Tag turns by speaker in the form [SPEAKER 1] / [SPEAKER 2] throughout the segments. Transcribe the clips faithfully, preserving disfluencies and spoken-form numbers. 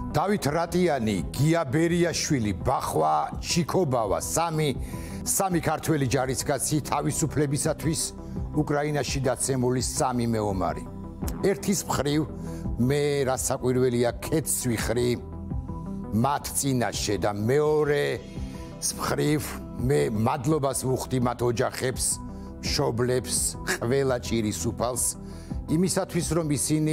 [SPEAKER 1] დავით რატიანი, გია ბერიაშვილი, ბახვა ჩიქობავა, სამი სამი ქართველი ჯარისკაცი თავისუფლებისათვის უკრაინაში დაცემული სამი მეომარი. ერთის მხრივ მე რასაკვირველია ქეთს ვიხრი მათ წინაშე და მეორე მხრივ მე მადლობას ვუხდი მათ ოჯახებს, მშობლებს, ყველა ჭირის უფალს იმისათვის რომ ისინი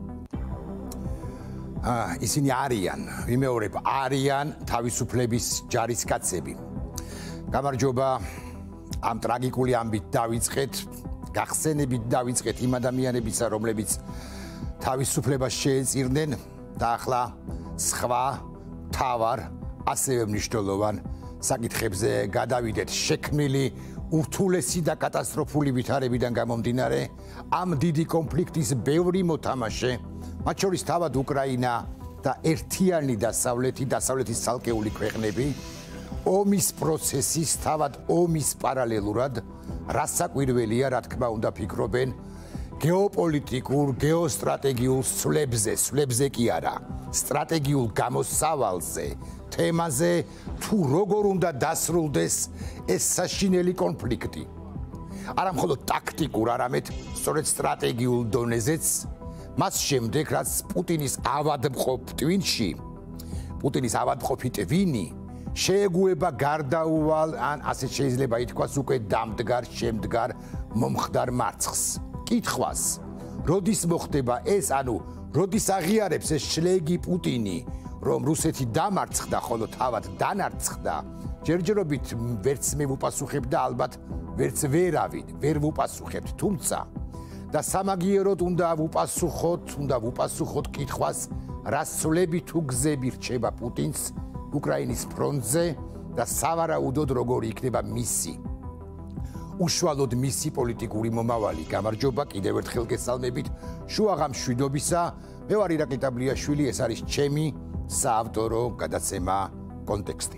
[SPEAKER 1] აა ისინი არიან, ვიმეორებ, არიან თავისუფლების ჯარისკაცები. გამარჯობა ამ ტრაგიკული ამბით დავიწყეთ, გახსენებით დავიწყეთ იმ ადამიანებისა, რომლებიც თავისუფლებას შეეწირნენ და ახლა სხვა თავარ ასევე მნიშვნელოვან საკითხებზე გადავიდეთ. შექმნილი ურთულესი და კატასტროფული ვითარებიდან გამომდინარე ამ დიდი კონფლიქტის ბევრი მოთამაშე, მათ შორის თავად უკრაინა და ერთიანი დასავლეთი, დასავლეთის ცალკეული ქვეყნები, ომის პროცესის, თავად ომის პარალელურად, რასაკვირველია, რა თქმა უნდა, ფიქრობენ გეოპოლიტიკურ, გეოსტრატეგიულ სვლებზე, სვლებზე კი არა, სტრატეგიულ გამოსავალზე, თემაზე, თუ როგორ უნდა დასრულდეს ეს საშინელი კონფლიქტი. არა მხოლოდ ტაქტიკურ, არამედ სწორედ სტრატეგიულ დონეზეც, მას შემდეგ, რაც პუტინის ავადმყოფ ტვინში, პუტინის ავადმყოფი ტვინი შეეგუება გარდაუვალ, ან ასე შეიძლება ითქვას, უკვე დამდგარ, შემდგარ, მომხდარ მარცხს. კითხვას, როდის მოხდება ეს, ანუ როდის აღიარებს ეს შლეგი პუტინი, რომ რუსეთი დამარცხდა, ხოლო თავად დანარცხდა, ჯერჯერობით ვერც მე ვუპასუხებ და ალბათ ვერც ვერავინ ვერ ვუპასუხებთ, თუმცა და სამაგიეროდ უნდა ვუპასუხოთ, უნდა ვუპასუხოთ კითხვას, რა სვლები თუ გზები რჩება პუტინს უკრაინის ფრონტზე და სავარაუდოდ როგორი იქნება მისი უშუალოდ მისი პოლიტიკური მომავალი. გამარჯობა, კიდევ ერთხელ გესალმებით შუაღამ მშვიდობისა. მე ვარ ირაკლი ტაბლიაშვილი, ეს არის ჩემი საავტორო გადაცემა კონტექსტი.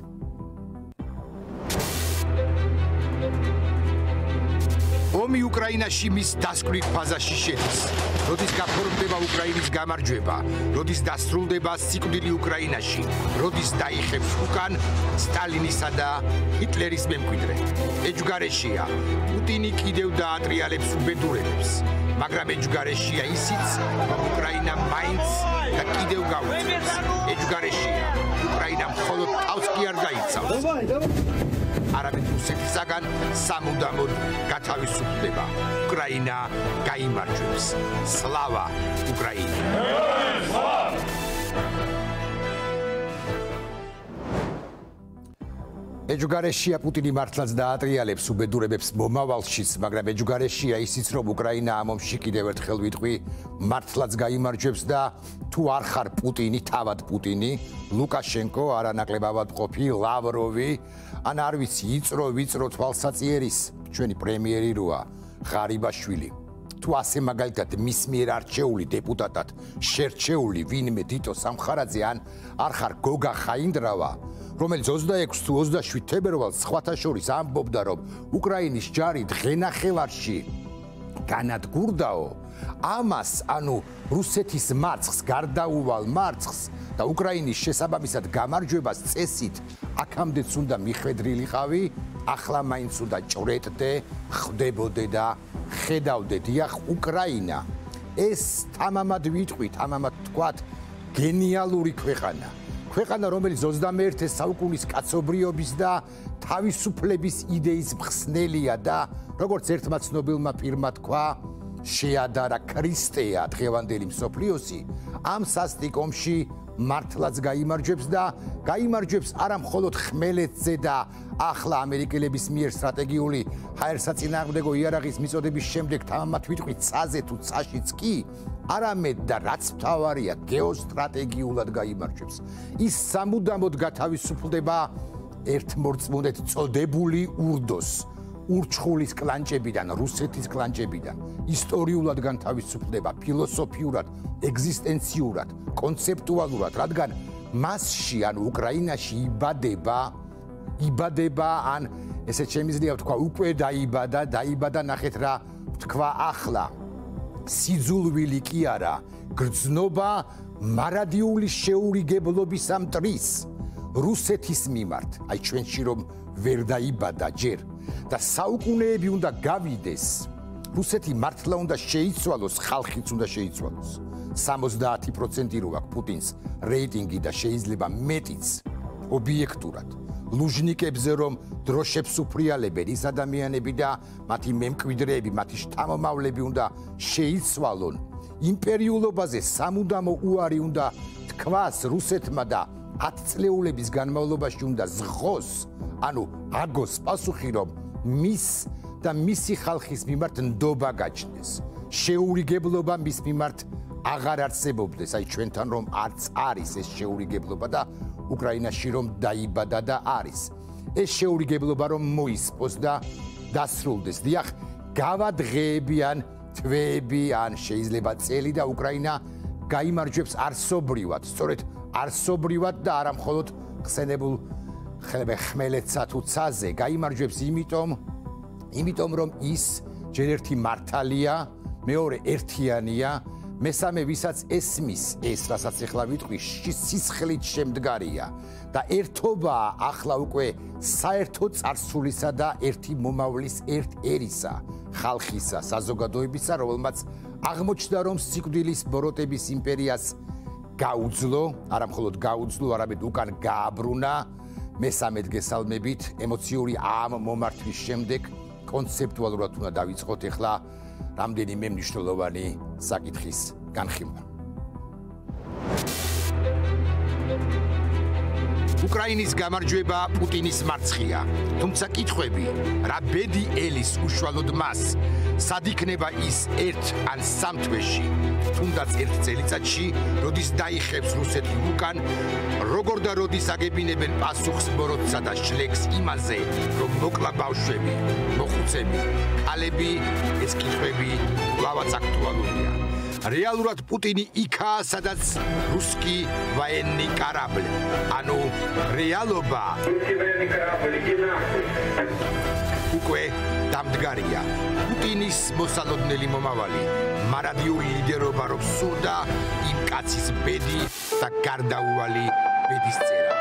[SPEAKER 1] ომი უკრაინაში მის დასკვნით ფაზაში შედის. როდის გაფორმდება უკრაინის გამარჯვება, როდის დასრულდება სიკვდილი უკრაინაში, როდის დაიხებს უკან სტალინისა და ჰიტლერის მემკვიდრე. ეჯგარეშია, პუტინი კიდევ დაატრიალებს უბედურებებს, მაგრამ ეჯგარეშია ისიც, რომ უკრაინა მაინც და კიდევ გაუწევს. ეჯგარეშია, უკრაინა მხოლოდ თავს კი არ გაიცავს. არამედ რუსეთისაგან სამუდამოდ გათავისუფლდება. უკრაინა გაიმარჯვებს. სლავა უკრაინა! ეჯგარეშია პუტინი მართლაც დაატრიალებს უბედურებებს მომავალშიც, მაგრამ ეჯგარეშია ისიც, რომ უკრაინა ამ ომში კიდევ ერთხელ ვიტყვი, მართლაც გაიმარჯვებს და თუ არ ხარ პუტინი, თავად პუტინი, ლუკაშენკო, არანაკლებ ავადმყოფი, ლავროვი, ან არ ვიცი, იწრო ვიწრო თვალსაწიერის ჩვენი პრემიერი როა, ღარიბაშვილი. თუ ასე მაგალითად მის მიერ არჩეული დეპუტატად შერჩეული ვინმე დიტო სამხარაძე ან არ ხარ გოგა ხაინდრავა, რომელიც ოცდაექვსი თუ ოცდაშვიდ თებერვალს სხვათა შორის ამბობდა, რომ უკრაინის ჯარი დღენახევარში განადგურდაო, ამას, ანუ რუსეთის მარცხს, გარდაუვალ მარცხს და უკრაინის შესაბამისად გამარჯვებას წესით აქამდეც უნდა მიხვედრილიყავი, ახლა მაინც უნდა ჭრეტდე, ხვდებოდე და ხედავდე. დიახ, უკრაინა ეს თამამად ვიტყვი, თამამად თქვათ, გენიალური ქვეყანა. ქვეყანა, რომელიც ოცდამეერთე საუკუნის კაცობრიობის და თავისუფლების იდეის მხსნელია და როგორც ერთმა ცნობილმა პირმა თქვა, შეადარა ქრისტეა დღევანდელი მსოფლიოსი, ამ სასტიკ ომში მართლაც გაიმარჯვებს და გაიმარჯვებს არა მხოლოდ ხმელეთზე და ახლა ამერიკელების მიერ სტრატეგიული ჰაერსაწინააღმდეგო იარაღის მიწოდების შემდეგ თამამად ვიტყვი ცაზე თუ ცაშიც კი, არამედ და რაც მთავარია, გეოსტრატეგიულად გაიმარჯვებს. ის სამუდამოდ გათავისუფლდება ერთმორწმუნედ წოდებული ურდოს, ურჩხულის კლანჭებიდან, რუსეთის კლანჭებიდან, ისტორიულად განთავისუფლდება, ფილოსოფიურად, ეგზისტენციურად, კონცეპტუალურად, რადგან მასში, ან უკრაინაში იბადება, იბადება, ან ესე შემიძლია ვთქვა, უკვე დაიბადა, დაიბადა, ნახეთ რა თქვა ახლა. სიძულვილი კი არა, გრძნობა მარადიული შეურიგებლობის ამ ტრის რუსეთის მიმართ, აი ჩვენში რომ ვერ დაიბადა ჯერ და საუკუნეები უნდა გავიდეს, რუსეთი მართლა უნდა შეიცვალოს, ხალხიც უნდა შეიცვალოს. სამოცდაათი პროცენტი რო აქვს პუტინს რეიტინგი და შეიძლება მეტიც ობიექტურად. ლუჟნიკებზე რომ დროშებს უფრიალებენ ის ადამიანები და მათი მემკვიდრეები, მათი შთამომავლები უნდა შეიცვალონ. იმპერიულობაზე სამუდამო უარი უნდა თქვას რუსეთმა და ათწლეულების განმავლობაში უნდა ზღოს, ანუ აგოს პასუხი რომ მის და მისი ხალხის მიმართ ნდობა გაჩნდეს. შეურიგებლობა მის მიმართ აღარ არსებობდეს, აი ჩვენთან რომ არც არის ეს შეურიგებლობა და უკრაინაში რომ დაიბადა და არის. ეს შეურიგებლობა რომ მოისპოს და დასრულდეს. დიახ, გავა დღეები ან თვეები ან შეიძლება წელი და უკრაინა გაიმარჯვებს არსობრივად, სწორედ არსობრივად და არა მხოლოდ ხსენებულ ხმელეთსა თუ ცაზე, გაიმარჯვებს იმიტომ, იმიტომ რომ ის ჯერ ერთი მართალია, მეორე ერთიანია, მესამე ვისაც ესმის ეს, რასაც ახლა ვიტყვი, სისხლით შემდგარია და ერთობა ახლა უკვე საერთო წარსულისა და ერთი მომავლის ერთ ერისა, ხალხისა, საზოგადოებისა, რომელმაც აღმოჩნდა რომ სიკვდილის ბოროტების იმპერიას გაუძლო, არა მხოლოდ გაუძლო, არამედ უკან გააბრუნა, მესამედ გესალმებით, ემოციური ამ მომართვის შემდეგ კონცეპტუალურად უნდა დავიწყოთ ახლა რამდენიმე მნიშვნელოვანი საკითხის განხილვა. უკრაინის გამარჯვება პუტინის მარცხია, თუმცა კითხვები, რა ბედი ელის უშუალოდ მას, სად იქნება ის ერთ ან სამ თვეში, თუნდაც ერთ წელიწადში, როდის დაიხევს რუსეთი უკან, როგორ და როდის აგებინებენ პასუხს ბოროტსა და შლეგს იმაზე, რომ მოკლა ბავშვები, მოხუცები, ქალები, ეს კითხვები კვლავაც აქტუალურია. რეალურად პუტინი იქაა, სადაც რუსკი ვაენნი კარაბლი, ანუ რეალობა უკვე დამდგარია. პუტინის მოსალოდნელი მომავალი, მარადიული ლიდერობა რომ სურდა, იმ კაცის ბედი და გარდაუვალი ბედისწერა.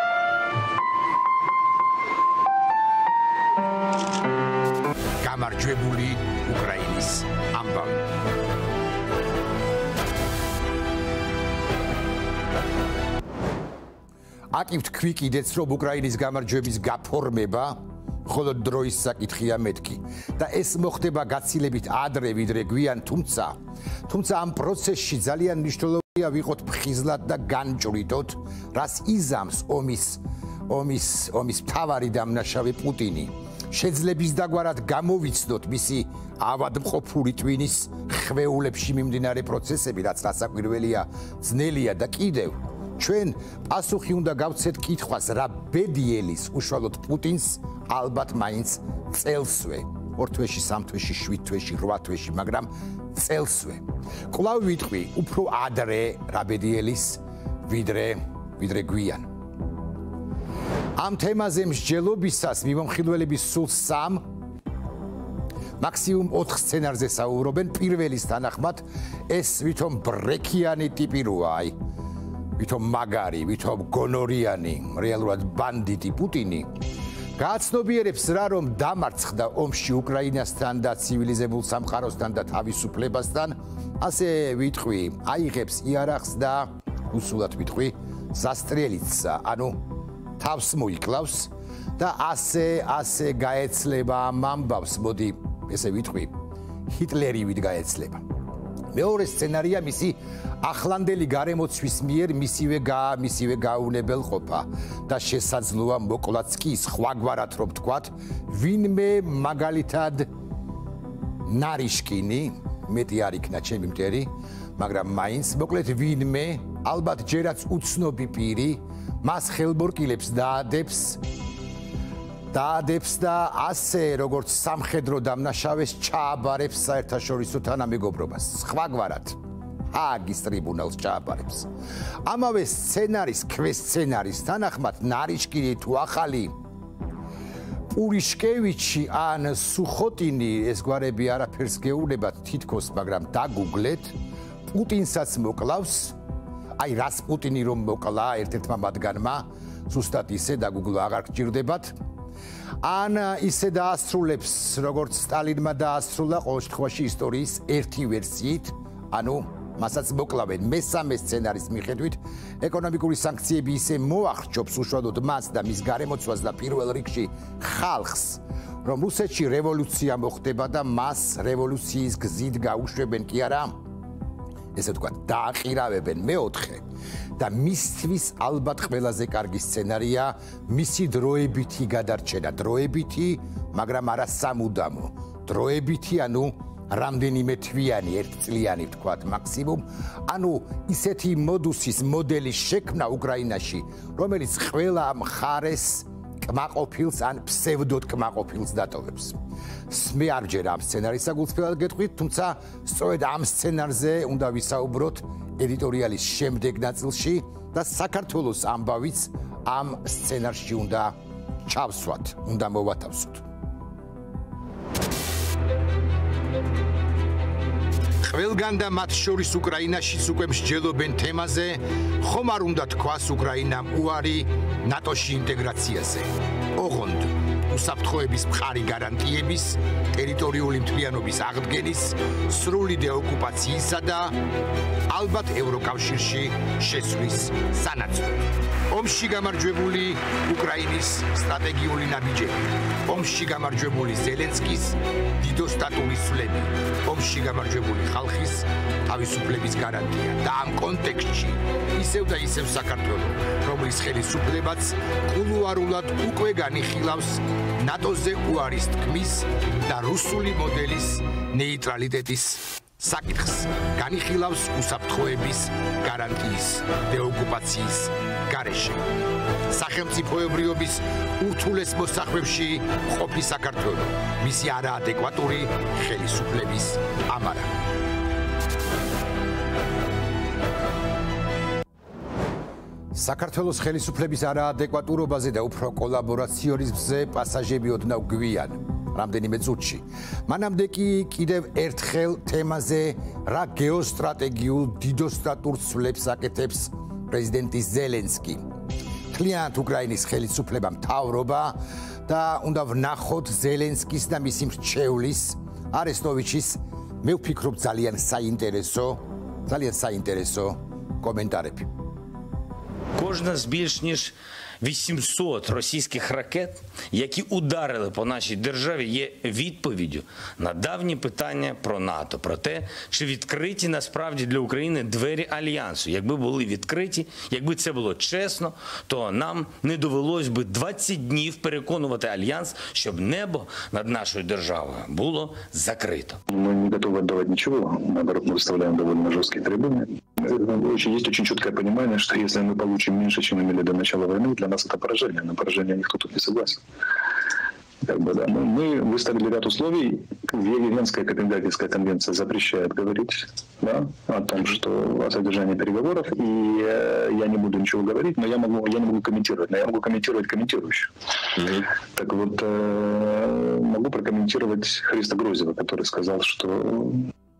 [SPEAKER 1] გამარჯვებული უკრაინის ამბავი. აკი ვთქვი კიდეც, რომ უკრაინის გამარჯვების გაფორმება მხოლოდ დროის საკითხია მეთქი და ეს მოხდება გაცილებით ადრე ვიდრე გვიან, თუმცა თუმცა ამ პროცესში ძალიან მნიშვნელოვანია ვიყოთ ფხიზლად და განჭვრიტოთ, რას იზამს ომის ომის ომის მთავარი დამნაშავე პუტინი. შეძლების დაგვარად გამოვიცნოთ მისი ავადმყოფური ტვინის ხვეულებში მიმდინარე პროცესები, რაც რასაკვირველია, ძნელია და კიდევ ჩვენ პასუხი უნდა გავცეთ კითხვას, რა ბედი ელის უშუალოდ პუტინს ალბათ მაინც წელსვე, ორ თვეში, სამ თვეში, შვიდ თვეში, რვა თვეში, მაგრამ წელსვე. კვლავ ვიტყვი, უფრო ადრე რა ბედი ელის ვიდრე ვიდრე გვიან. ამ თემაზე მსჯელობისას მიმომხილველების სულ სამ, მაქსიმუმ ოთხ სცენარზე საუბრობენ. პირველის თანახმად ეს ვითომ ბრეკიანი ტიპი როა, აი ვითომ მაგარი, ვითომ გონორიანი, რეალურად ბანდიტი პუტინი გააცნობიერებს რა რომ დამარცხდა ომში უკრაინასთან და ცივილიზებულ სამყაროსთან და თავისუფლებასთან, ასე ვიტყვი, აიღებს იარაღს და უსულად ვიტყვი, სასტრელიცსა, ანუ თავს მოიკლავს და ასე ასე გაეცლება ამ ამბავს, მოდი ესე ვიტყვი, ჰიტლერივით გაეცლება. მეორე სცენარია მისი ახლანდელი გარემოცვის მიერ მისივე გა მისივე გაუნებელყოფა და შესაძლოა მოკლაც კი სხვაგვარად რომ ვთქვათ, ვინმე მაგალითად ნარიშკინი, მეტი არ იქნა ჩემი მტერი, მაგრამ მაინც მოკლედ ვინმე, ალბათ ჯერაც უცნობი პირი, მას ხელბორკილებს დაადებს დაადებს და ასე როგორც სამხედრო დამნაშავეს ჩააბარებს საერთაშორისო თანამეგობრობას. სხვაგვარად ჰააგის ტრიბუნალს ჩააბარებს. ამავე სცენარის, ქვესცენარის თანახმად ნარიშკინი თუ ახალი პურიშკევიჩი ან სუხოტინი, ეს გვარები არაფერს გეუბნებათ თითქოს, მაგრამ დაგუგლეთ, პუტინსაც მოკლავს, აი რასპუტინი რომ მოკლა ერთ-ერთმა მათგანმა, ზუსტად ისე დაგუგლო აღარ გჭირდებათ. ან ისე დაასრულებს, როგორც სტალინმა დაასრულა ყოველ შემთხვევაში ისტორიის ერთი ვერსიით, ანუ მასაც მოკლავენ მესამე სცენარის მიხედვით, ეკონომიკური სანქციები ისე მოახრჩობს უშუალოდ მას და მის გარემოცვას და პირველ რიგში ხალხს, რომ რუსეთში რევოლუცია მოხდება და მას რევოლუციის გზით გაუშვებენ კი არა, ესე ვთქვათ, დააყირავებენ მეოთხე და მისთვის ალბათ ყველაზე კარგი სცენარია მისი დროებითი გადარჩენა, დროებითი, მაგრამ არა სამუდამო, დროებითი, ანუ რამდენიმე თვიანი, ერთწლიანი ვთქვათ მაქსიმუმ, ანუ ისეთი მოდუსის მოდელის შექმნა უკრაინაში, რომელიც ყველა მხარეს კმაყოფილს ან ფსევდოდ კმაყოფილს დატოვებს. მე არ ვჯერ ამ სცენარის საგულწრფელად გეტყვით, თუმცა სწორედ ამ სცენარზე უნდა ვისაუბროთ ედიტორიალის შემდეგ ნაწილში და საქართველოს ამბავიც ამ სცენარში უნდა ჩავსვათ, უნდა მოვათავსოთ. ყველგან და მათ შორის უკრაინაშიც უკვე მსჯელობენ თემაზე, ხომ არ უნდა თქვას უკრაინამ უარი ნატოში ინტეგრაციაზე. ოღონდ უსაფრთხოების მხარი გარანტიების, ტერიტორიული მთლიანობის აღდგენის, სრული დეოკუპაციისა და ალბათ ევროკავშირში შესვლის სანაცვლოდ. ომში გამარჯვებული უკრაინის სტრატეგიული ნაბიჯები, ომში გამარჯვებული ზელენსკის დიდოსტატური სვლები, ომში გამარჯვებული ხალხის თავისუფლების გარანტია და ამ კონტექსტში ისევ და ისევ საქართველო, რომლის ხელისუფლებაც კულუარულად უკვე განიხილავს ნატოზე უარის თქმის და რუსული მოდელის ნეიტრალიტეტის საკითხს, განიხილავს უსაფრთხოების გარანტიის დეოკუპაციის გარეშე. სახელმწიფოებრიობის ურთულეს მოსახვებში ყოფი საქართველო, მისი არაადეკვატური ხელისუფლების ამარა. საქართველოს ხელისუფლების არაადეკვატურობაზე და უფრო კოლაბორაციონიზმზე პასაჟები ოდნავ გვიან, რამდენიმე წუთში. მანამდე კი კიდევ ერთხელ თემაზე რა გეოსტრატეგიულ დიდოსტატურ ცვლებს აკეთებს პრეზიდენტი ზელენსკი. მთლიანად უკრაინის ხელისუფლება მთავრობა და უნდა ვნახოთ ზელენსკის და მისი მრჩევლის არესტოვიჩის, მე ვფიქრობ ძალიან საინტერესო, ძალიან საინტერესო коментарები.
[SPEAKER 2] Кожна з більш ніж вісімсот російських ракет, які ударили по нашій державі, є відповіддю на давні питання про НАТО, про те, чи відкриті насправді для України двері Альянсу. Якби були відкриті, якби це було чесно, то нам не довелось би двадцять днів переконувати Альянс, щоб небо над нашою державою було закрито.
[SPEAKER 3] Мы не готовы отдавать ничего, наоборот, мы выставляем довольно жесткие требования. Есть очень четкое понимание, что если мы получим меньше, чем имели до начала войны, для нас это поражение. На поражение никто тут не согласен. Как бы, да. Мы выставили ряд условий. Венская Копенгагенская конвенция запрещает говорить, да, о том, что о содержании переговоров. И э, я не буду ничего говорить, но я могу, я не могу комментировать. Но я могу комментировать комментирующих. Mm-hmm. Так вот, э, могу прокомментировать Христа Грозева, который сказал, что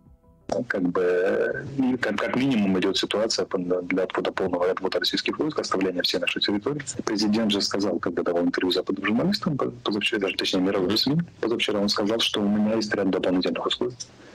[SPEAKER 3] как бы как, как минимум идет ситуация для отвода полного отвода российских войск, оставления всей нашей территории. Президент же сказал, когда давал интервью западным журналистам, позавчера, даже точнее мировым СМИ, позавчера он сказал, что у меня есть ряд дополнительных условий.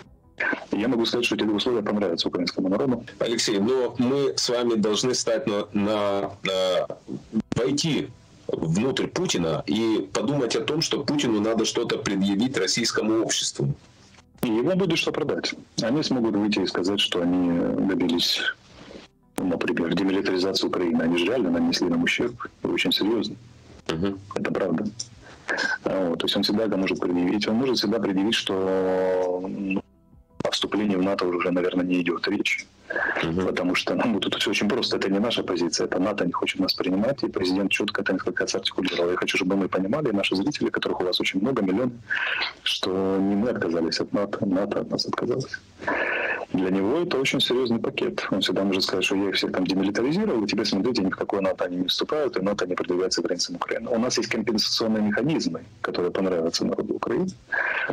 [SPEAKER 3] Я могу сказать, что эти условия понравятся украинскому народу.
[SPEAKER 4] Алексей, но мы с вами должны стать на, на, на войти внутрь Путина и подумать о том, что Путину надо что-то предъявить российскому обществу.
[SPEAKER 3] И ему будет что продать. Они смогут выйти и сказать, что они добились, например, демилитаризации Украины. Они же реально нанесли нам ущерб, и очень серьезный. Uh-huh. Это правда. Вот, то есть он всегда это может предъявить. Он может всегда предъявить, что ну, о вступлении в НАТО уже, наверное, не идет речь. Uh-huh. Потому что ну, тут все очень просто. Это не наша позиция. Это НАТО не хочет нас принимать. И президент четко это несколько раз артикулировал. Я хочу, чтобы мы понимали, и наши зрители, которых у вас очень много, миллион, что не мы отказались от НАТО, НАТО от нас отказалось. Для него это очень серьезный пакет. Он всегда может сказать, что я их всех там демилитаризировал, и теперь, смотрите, ни в какое НАТО они не вступают, и НАТО не продвигается границам Украины. У нас есть компенсационные механизмы, которые понравятся народу Украины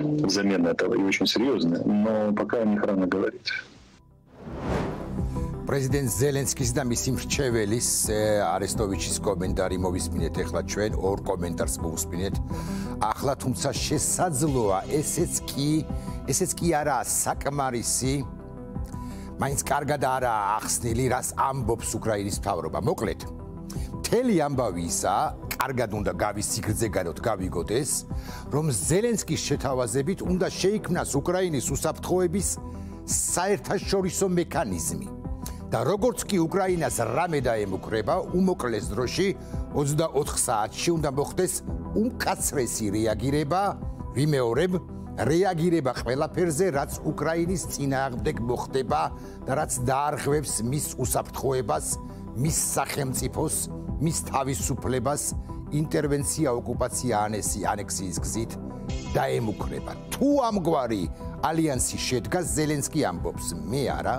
[SPEAKER 3] взамен этого, и очень серьезные, но пока о них рано говорить.
[SPEAKER 1] პრეზიდენტ ზელენსკის და მისი მრჩეველის არესტოვიჩის კომენტარი მოვისმინეთ ახლა ჩვენ ორ კომენტარს მოვისმინეთ ახლა თუმცა შესაძლოა ესეც კი ესეც კი არაა საკმარისი მაინც კარგად არაა ახსნილი რას ამბობს უკრაინის მთავრობა მოკლედ მთელი ამბავი ისაა კარგად უნდა გავისიგრძეგანოთ გავიგოთ ეს რომ ზელენსკის შეთავაზებით უნდა შეიქმნას უკრაინის უსაფრთხოების საერთაშორისო მექანიზმი და როგორც კი უკრაინას რამე დაემუქრება უმოკლეს დროში ოცდაოთხ საათში უნდა მოხდეს უმკაცრესი რეაგირება ვიმეორებ რეაგირება ყველაფერზე რაც უკრაინის წინააღმდეგ მოხდება და რაც დაარღვევს მის უსაფრთხოებას მის სახელმწიფოს მის თავისუფლებას ინტერვენცია ოკუპაცია ანექსიის გზით დაემუქრება თუ ამგვარი ალიანსი შედგა ზელენსკი ამბობს მე არა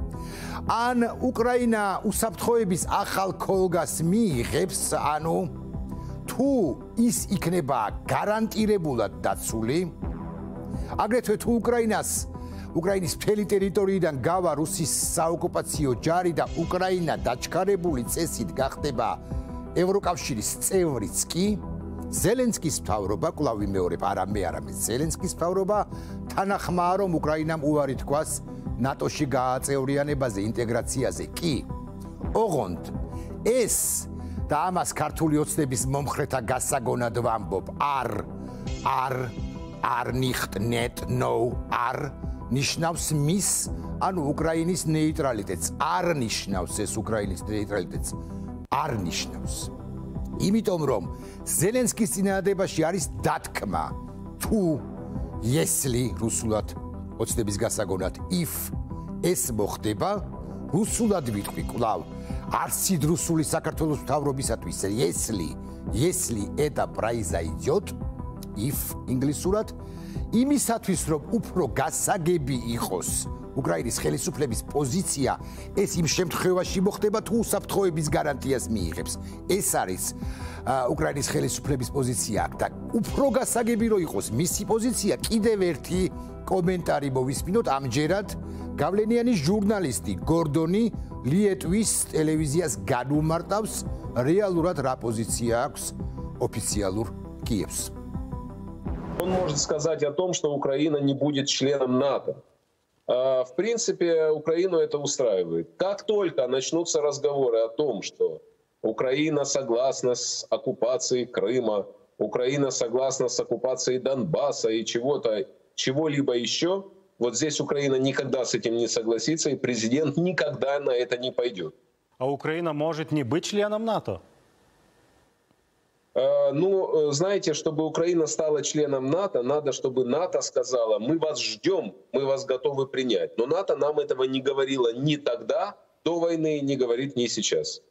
[SPEAKER 1] ან უკრაინა უსაფრთხოების ახალ ქოლგას მიიღებს ანუ თუ ის იქნება გარანტირებულად დაცული აგრეთვე თუ უკრაინას უკრაინის მთელი ტერიტორიიდან გავა რუსის საოკუპაციო ჯარი და უკრაინა დაჩქარებული წესით გახდება ევროკავშირის წევრიც კი ზელენსკის მთავრობა კვლავ ვიმეორებ არა მე არამედ ზელენსკის მთავრობა თანახმაა რომ უკრაინამ უარი თქვას ნატოში გააწევრიანებაზე ინტეგრაციაზე კი ოღონდ ეს და ამას ქართული ოცნების მომხრეთა გასაგონად ვამბობ არ არ არ nicht net no არ ნიშნავს მის ანუ უკრაინის ნეიტრალიტეტს არ ნიშნავს ეს უკრაინის ნეიტრალიტეტს არ ნიშნავს იმიტომ რომ ზელენსკის წინადადებაში არის დათქმა თუ если რუსულად ოცნების გასაგონად if ეს მოხდება რუსულად ვიტყვი კვლავ არცით რუსული საქართველოს მთავრობისათვის если если это произойдет if ინგლისურად იმისათვის რომ უფრო გასაგები იყოს უკრაინის ხელისუფლების პოზიცია ეს იმ შემთხვევაში მოხდება თუ უსაფრთხოების გარანტიას მიიღებს ეს არის უკრაინის ხელისუფლების პოზიცია და უფრო გასაგები რო იყოს მისი პოზიცია კიდევ ერთი კომენტარი მოვისმინოთ ამჯერად გავლენიანი ჟურნალისტი გორდონი ლიეტვის ტელევიზიას განუმარტავს რეალურად რა პოზიცია აქვს ოფიციალურ კიევს
[SPEAKER 4] Он может сказать о том, что Украина не будет членом НАТО. В принципе, Украину это устраивает. Как только начнутся разговоры о том, что Украина согласна с оккупацией Крыма, Украина согласна с оккупацией Донбасса и чего-то, чего-либо еще, вот здесь Украина никогда с этим не согласится, и президент никогда на это не пойдет.
[SPEAKER 5] А Украина может не быть членом НАТО?
[SPEAKER 4] Ну, знаете, чтобы Украина стала членом НАТО, надо, чтобы НАТО сказала, мы вас ждем, мы вас готовы принять. Но НАТО нам этого не говорило ни тогда, до войны, не говорит ни сейчас.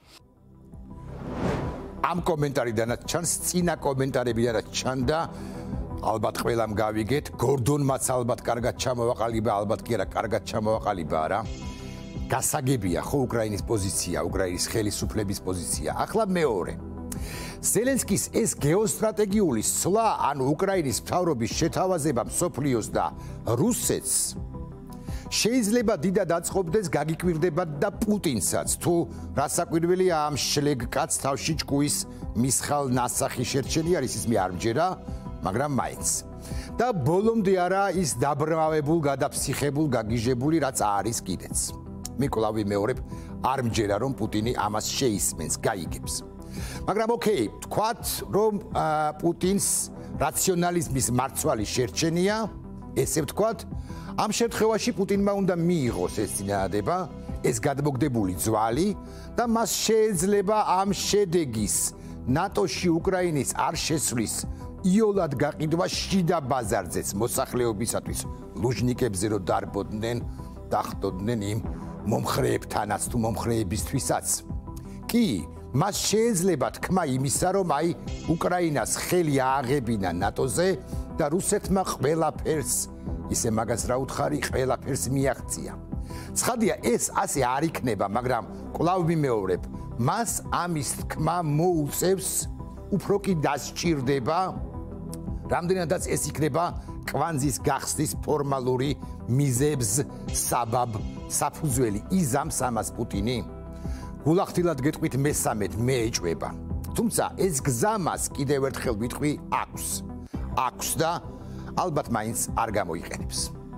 [SPEAKER 1] Am კომენტარიდანაც ჩანს, წინა კომენტარებიდანაც ჩანდა, ალბათ ყველამ გავიგეთ, გორდონმაც ალბათ კარგად ჩამოვაყალიბა, ალბათ კი არა, კარგად ჩამოვაყალიბა არა. გასაგებია ხო უკრაინის პოზიცია, უკრაინის ხელისუფლების პოზიცია. ახლა მეორე. ზელენსკის ეს გეოსტრატეგიული სვლა, ანუ უკრაინის მთავრობის შეთავაზება მსოფლიოს და რუსეთს შეიძლება დიდად აწყობდეს გაგიკვირდებათ და პუტინსაც, თუ რასაკვირველია ამ შლეგ კაცს თავში ჭკუის მისხალ ნასახი შერჩენი არის ის მე არ მჯერა, მაგრამ მაინც. და ბოლომდე არა ის დაბრმავებულ, გადაფსიხებულ, გაგიჟებული, რაც არის კიდეც. მე კვლავ ვიმეორებ, არ მჯერა რომ პუტინი ამას შეისმენს, გაიგებს. მაგრამ ოკეი, თქვათ რომ პუტინს რაციონალიზმის მარცვალი შერჩენია, ესე ვთქვათ, ამ შემთხვევაში პუტინმა უნდა მიიღოს ეს წინადადება, ეს გადმოგდებული ძვალი და მას შეიძლება ამ შედეგის ნატოში უკრაინის არ შესვლის იოლად გაყიდვა შიდა ბაზარზეც მოსახლეობისათვის ლუჟნიკებზე რო დარბოდნენ, დახტოდნენ იმ მომხრეებთანაც თუ მომხრეებისთვისაც. კი მას შეიძლება თქმა იმისა, რომ აი უკრაინას ხელი ააღებინა ნატოზე და რუსეთმა ყველაფერს ისე მაგას რა უთხარი, ყველაფერს მიაღწია. ცხადია, ეს ასე არ იქნება, მაგრამ კვლავ ვიმეორებ, მას ამის თქმა მოუწევს, უფრო კი დასჭირდება, რამდენადაც ეს იქნება კვანძის გახსნის ფორმალური მიზებს საბაბ საფუძველი იზამს ამას პუტინი? გულახდილად გეტყვით მესამედ მე ეჭვება. თუმცა ეს გზა მას კიდევ ერთხელ ვიტყვი აქვს. აქვს და ალბათ მაინც არ გამოიყენებს.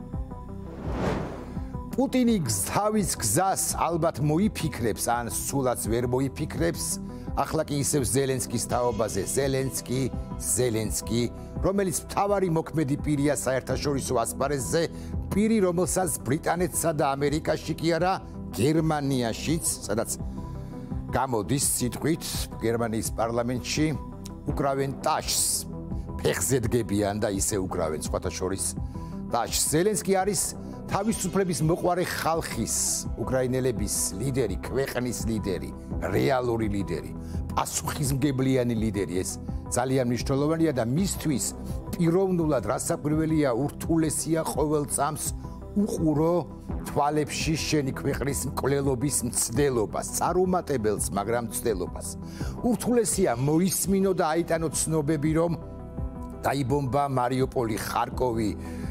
[SPEAKER 1] პუტინი თავის გზას ალბათ მოიფიქრებს ან სულაც ვერ მოიფიქრებს. ახლა კი ისევ ზელენსკის თაობაზე ზელენსკი, ზელენსკი, რომელიც მთავარი მოქმედი პირია საერთაშორისო ასპარეზზე, პირი, რომელსაც ბრიტანეთსა და ამერიკაში კი არა, გერმანიაშიც, სადაც გამოდის სიტყვით გერმანიის პარლამენტში უკრავენ ტაშს. ფეხზე დგებიან და ისე უკრავენ სხვათა შორის ტაშს. ზელენსკი არის თავისუფლების მოყვარე ხალხის, უკრაინელების ლიდერი, ქვეყნის ლიდერი, რეალური ლიდერი, პასუხისმგებლიანი ლიდერი. ეს ძალიან მნიშვნელოვანია და მისთვის პიროვნულად რასაკვირველია ურთულესია ყოველ წამს უყურო თვალებში შენი ქვეყნის მკვლელობის მცდელობას, წარუმატებელს, მაგრამ მცდელობას. ურთულესია მოისმინო და აიტანო ცნობები, რომ დაიბომბა მარიუპოლი, ხარკოვი,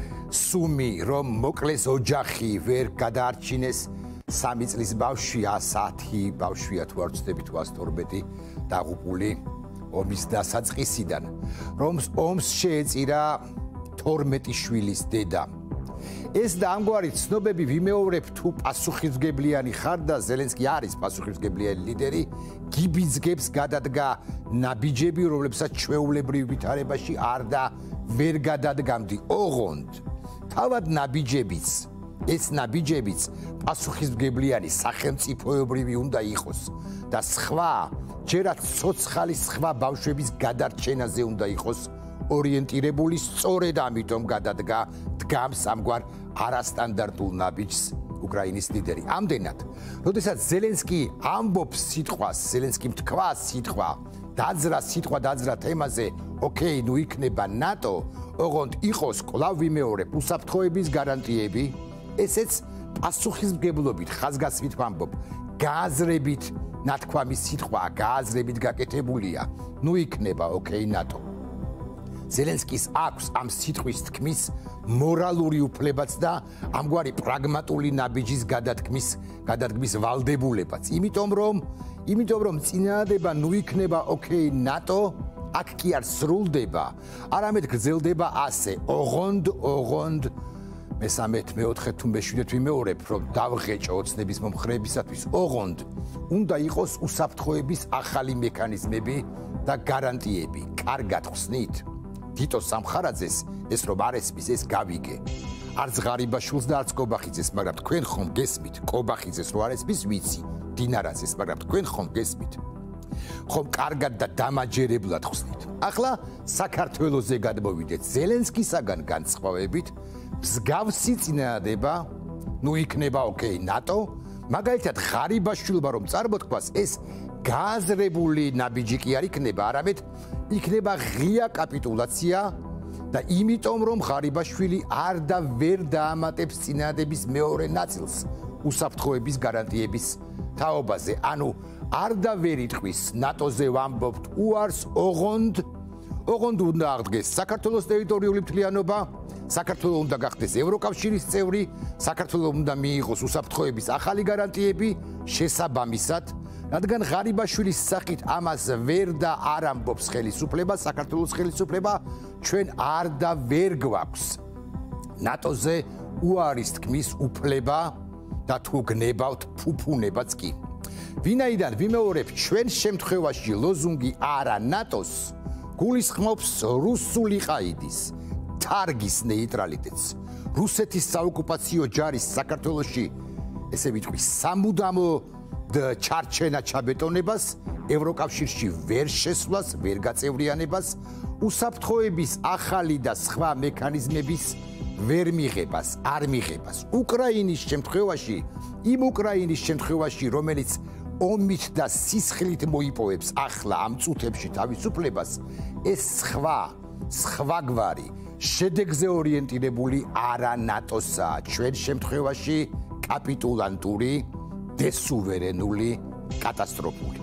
[SPEAKER 1] სუმი, რომ მოკლეს ოჯახი, ვერ გადაარჩინეს სამი წლის ბავშვი, ასათი ბავშვია თუ არ ვცდები თუ ას თორმეტი დაღუპული ომის დასაწყისიდან, რომ ომს შეეწირა თორმეტი შვილის დედა. ეს და ამგვარი ცნობები ვიმეორებ თუ პასუხისმგებლიანი ხარ და ზელენსკი არის პასუხისმგებლიანი ლიდერი, გიბიძგებს გადადგა ნაბიჯები, რომლებსაც ჩვეულებრივ ვითარებაში არ და ვერ გადადგამდი. ოღონდ თავად ნაბიჯებიც, ეს ნაბიჯებიც პასუხისმგებლიანი სახელმწიფოებრივი უნდა იყოს და სხვა, ჯერაც ცოცხალი სხვა ბავშვების გადარჩენაზე უნდა იყოს ორიენტირებული, სწორედ ამიტომ გადადგა დგამს ამგვარ არასტანდარტულ ნაბიჯს უკრაინის ლიდერი. ამდენად, როდესაც ზელენსკი ამბობს სიტყვას, ზელენსკი თქვა სიტყვა, დაძრა სიტყვა დაძრა თემაზე, ოკეი, ნუ იქნება ნატო, ოღონდ იყოს კვლავ ვიმეორებ უსაფრთხოების გარანტიები, ესეც პასუხისმგებლობით ხაზგასმით ვამბობ, გააზრებით ნათქვამი სიტყვა, გააზრებით გაკეთებულია, ნუ იქნება ოკეი ნატო. ზელენსკის აქვს ამ სიტყვის თქმის მორალური უფლებაც და ამგვარი პრაგმატული ნაბიჯის გადადგმის გადადგმის ვალდებულებაც. იმიტომ რომ, იმიტომ რომ წინააღმდება ნუ იქნება ოკეი ნატო, აქ კი არ სრულდება, არამედ გრძელდება ასე. ოღონდ, ოღონდ მესამეთ, მეოთხეთ თუ მეშვიდეთ ვიმეორებ, რომ დავღეჭო ოცნების მომხრეებისათვის, ოღონდ უნდა იყოს უსაფრთხოების ახალი მექანიზმები და გარანტიები. კარგად ხსნით. თიტო სამხარაძეს ეს რომ არ ესმის, ეს გავიგე. არც ღარიბაშვილს და არც კობახიძეს, მაგრამ თქვენ ხომ გესმით, კობახიძეს რო არ ესმის, ვიცი, დინარაძეს, მაგრამ თქვენ ხომ გესმით. ხომ კარგად და დამაჯერებლად ხსნით. ახლა საქართველოზე გადმოვიდეთ. ზელენსკისაგან განსხვავებით, მსგავსი წინააღმდება, ნუ იქნება ოკეი ნატო, მაგალითად ღარიბაშვილმა რომ წარმოთქვას, ეს გააზრებული ნაბიჯი კი არ იქნება, არამედ იქნება ღია კაპიტულაცია და იმიტომ რომ ღარიბაშვილი არ და ვერ დაამატებს წინააღმდების მეორე ნაწილს უსაფრთხოების გარანტიების თაობაზე. ანუ არ და ვერ იტყვის ნატოზე ვამბობთ უარს, ოღონდ ოღონდ უნდა აღდგეს საქართველოს ტერიტორიული მთლიანობა, საქართველოს უნდა გახდეს ევროკავშირის წევრი, საქართველოს უნდა მიიღოს უსაფრთხოების ახალი გარანტიები შესაბამისად, რადგან ღარიბაშვილის სახით ამას ვერ და არ ამბობს ხელისუფლება, საქართველოს ხელისუფლება, ჩვენ არ და ვერ გვაქვს ნატოზე უარის თქმის უფლება და თუ გნებავთ ფუფუნებაც კი. ვინაიდან ვიმეორებ, ჩვენ შემთხვევაში ლოზუნგი არა ნატოს გულისხმობს რუსული ყაიდის, თარგის ნეიტრალიტეტს, რუსეთის საოკუპაციო ჯარის საქართველოში, ესე ვიტყვი, სამუდამო ჩარჩენა ჩაბეტონებას, ევროკავშირში ვერ შესვლას, ვერ გაწევრიანებას, უსაფრთხოების ახალი და სხვა მექანიზმების ვერ მიღებას, არ მიღებას. უკრაინის შემთხვევაში, იმ უკრაინის შემთხვევაში, რომელიც ომით და სისხლით მოიპოვებს ახლა ამ წუთებში თავისუფლებას, ეს სხვა, სხვაგვარი, შედეგზე ორიენტირებული არა ნატოსაა, ჩვენ შემთხვევაში კაპიტულანტური, დესუვერენული, კატასტროფული.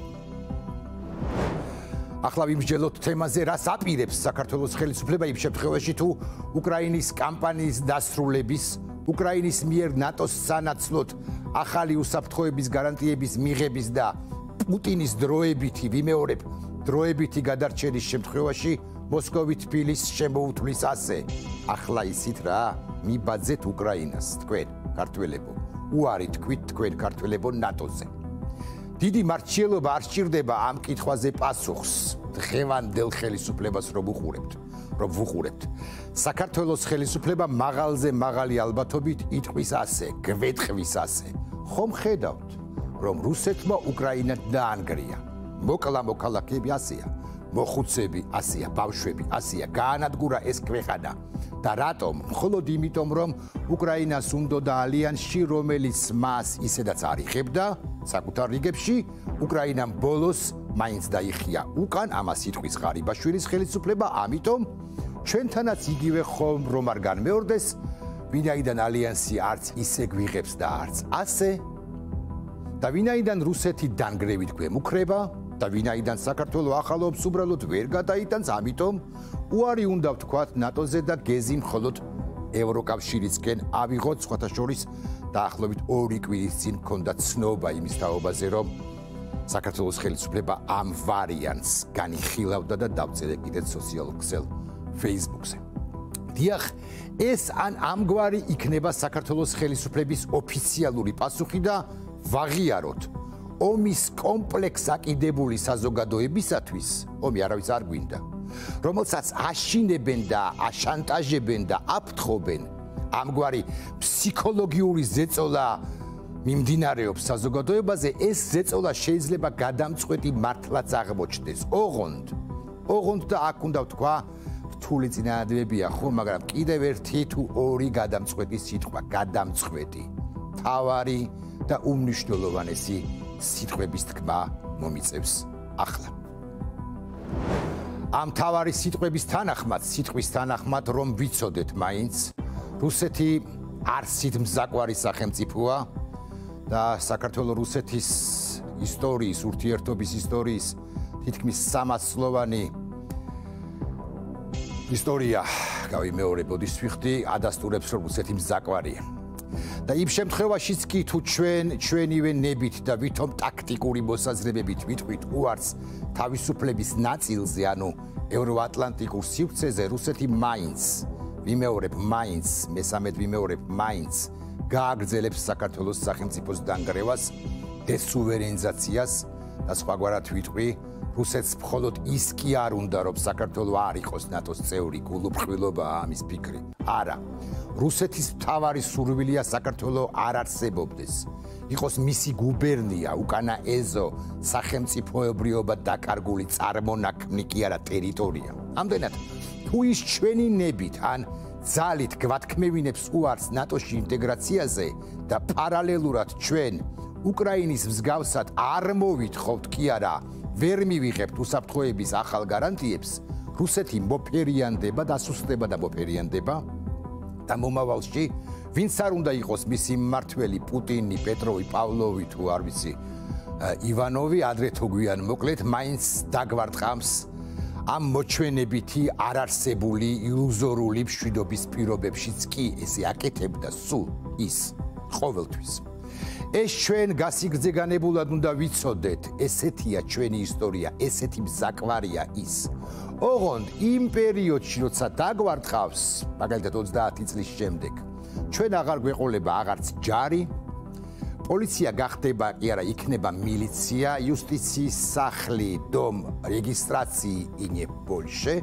[SPEAKER 1] ახლა ვიმსჯელოთ თემაზე, რას აპირებს საქართველოს ხელისუფლება იმ შემთხვევაში, თუ უკრაინის კამპანიის დასრულების უკრაინის მიერ ნატოს სანაცვლოდ ახალი უსაფრთხოების გარანტიების მიღების და პუტინის დროებითი, ვიმეორებ, დროებითი გადარჩენის შემთხვევაში მოსკოვი თბილისს შემოუთვლის ასე. ახლა ისიც რა, მიბაძეთ უკრაინას, თქვენ, ქართველებო. უარი თქვით თქვენ ქართველებო ნატოზე. დიდი მარჩიელობა არ სჭირდება ამ კითხვაზე პასუხს. დღევანდელ ხელისუფლებას რომ უყურებთ, რომ ვუყურებთ. საქართველოს ხელისუფლება მაღალზე მაღალი ალბათობით იტყვის ასე, გვეტყვის ასე. ხომ ხედავთ, რომ რუსეთმა უკრაინა დაანგრია. მოკლა მოქალაქეები ასეა, მოხუცები ასეა, ბავშვები ასეა, გაანადგურა ეს ქვეყანა. და რატომ? მხოლოდ იმიტომ, რომ უკრაინას უნდოდა ალიანსში, რომელიც მას ისედაც არ იღებდა საკუთარ რიგებში, უკრაინამ ბოლოს მაინც დაიხია უკან, ამას იტყვის ღარიბაშვილის ხელისუფლება, ამიტომ ჩვენთანაც იგივე ხომ რომ არ განმეორდეს, ვინაიდან ალიანსი არც ისე გვიღებს და არც ასე, და ვინაიდან რუსეთი დანგრევით გვემუქრება და ვინაიდან საქართველოს ახალობს უბრალოდ ვერ გადაიტანს, ამიტომ უარი უნდა ვთქვათ ნატოზე და გეზი მხოლოდ ევროკავშირისკენ ავიღოთ, სხვათა შორის დაახლოებით ორი კვირის წინ ჰქონდა ცნობა იმის თაობაზე, რომ საქართველოს ხელისუფლება ამ ვარიანტს განიხილავდა და დავწერე კიდეც სოციალურ ქსელ Facebook-ზე. დიახ, ეს ან ამგვარი იქნება საქართველოს ხელისუფლების ოფიციალური პასუხი და ვაღიაროთ ომის კომპლექს აკიდებული საზოგადოებისათვის, ომი არავის არ გვინდა, რომელსაც აშინებენ და აშანტაჟებენ და აფრთხობენ, ამგვარი ფსიქოლოგიური ზეწოლა მიმდინარეობს საზოგადოებაზე, ეს ზეწოლა შეიძლება გადამწყვეტი მართლაც აღმოჩნდეს. ოღონდ, ოღონდ და აქ უნდა ვთქვა, რთული წინადადებებია ხო, მაგრამ კიდევ ერთი თუ ორი გადამწყვეტი სიტყვა, გადამწყვეტი, თავარი და უმნიშვნელოვანესი სიტყვების თქმა მომიწევს ახლა. ამ თავარი სიტყვების თანახმად, სიტყვის თანახმად რომ ვიცოდეთ მაინც, რუსეთი არსით მზაკვარი სახელმწიფოა და საქართველოს რუსეთის ისტორიის, ურთიერთობის ისტორიის თითქმის სამასწლოვანი ისტორია, გავიმეორე, ბოდიშს ვიხდი, ადასტურებს რომ რუსეთი მზაკვარია. და იმ შემთხვევაშიც კი თუ ჩვენ ჩვენივე ნებით და ვითომ ტაქტიკური მოსაზრებებით ვიტყვით უარს თავისუფლების ნაწილზე, ანუ ევროატლანტიკურ სივრცეზე, რუსეთი მაინც, ვიმეორებ მაინც, მესამედ ვიმეორებ მაინც, გააგრძელებს საქართველოს სახელმწიფოს დანგრევას, დესუვერენიზაციას და სხვაგვარად ვიტყვი, რუსეთს მხოლოდ ის კი არ უნდა, რომ საქართველო არ იყოს ნატოს წევრი, გულუბრყვილობაა ამის ფიქრი. არა. რუსეთის მთავარი სურვილია საქართველო არ არსებობდეს. იყოს მისი გუბერნია, უკანა ეზო, სახელმწიფოებრიობა დაკარგული წარმონაქმნი კი არა ტერიტორია. ამდენად, თუ ის ჩვენი ნებით ან ძალით გვათქმევინებს უარს ნატოში ინტეგრაციაზე და პარალელურად ჩვენ უკრაინის მსგავსად არ მოვითხოვთ კი არა, ვერ მივიღებთ უსაფრთხოების ახალ გარანტიებს, რუსეთი მოფერიანდება, დასუსტება და მოფერიანდება და მომავალში ვინც არ უნდა იყოს მისი მმართველი პუტინი, პეტროვი, პავლოვი თუ არ ვიცი, ივანოვი, ადრე თუ გვიან მოკლედ, მაინც დაგვარტყამს ამ მოჩვენებითი არარსებული ილუზორული მშვიდობის პირობებშიც კი ესე აკეთებდა სულ ის ყოველთვის. ეს ჩვენ გასიგრძე განებულად უნდა ვიცოდეთ, ესეთია ჩვენი ისტორია, ესეთი მზაკვარია ის. ოღონდ იმ პერიოდში, როცა დაგვარტყავს, მაგალითად ოცდაათი წლის შემდეგ, ჩვენ აღარ გვეყოლება აღარც ჯარი, პოლიცია გახდება კი არა, იქნება მილიცია, იუსტიციის სახლი, დომ რეგისტრაცია ინე პოლშე.